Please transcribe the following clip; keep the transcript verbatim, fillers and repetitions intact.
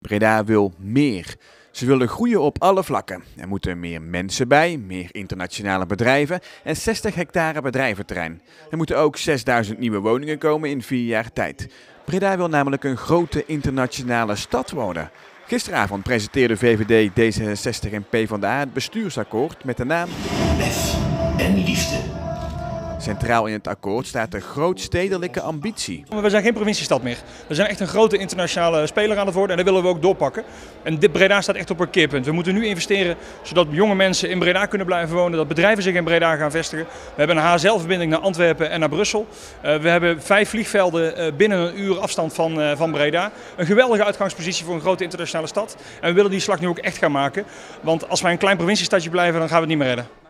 Breda wil meer. Ze willen groeien op alle vlakken. Er moeten meer mensen bij, meer internationale bedrijven en zestig hectare bedrijventerrein. Er moeten ook zesduizend nieuwe woningen komen in vier jaar tijd. Breda wil namelijk een grote internationale stad worden. Gisteravond presenteerde V V D, D zesenzestig en PvdA het bestuursakkoord met de naam Lef en liefde. Centraal in het akkoord staat de grootstedelijke ambitie. We zijn geen provinciestad meer. We zijn echt een grote internationale speler aan het worden en dat willen we ook doorpakken. En dit Breda staat echt op een keerpunt. We moeten nu investeren zodat jonge mensen in Breda kunnen blijven wonen, dat bedrijven zich in Breda gaan vestigen. We hebben een H S L-verbinding naar Antwerpen en naar Brussel. Uh, we hebben vijf vliegvelden uh, binnen een uur afstand van, uh, van Breda. Een geweldige uitgangspositie voor een grote internationale stad. En we willen die slag nu ook echt gaan maken. Want als wij een klein provinciestadje blijven, dan gaan we het niet meer redden.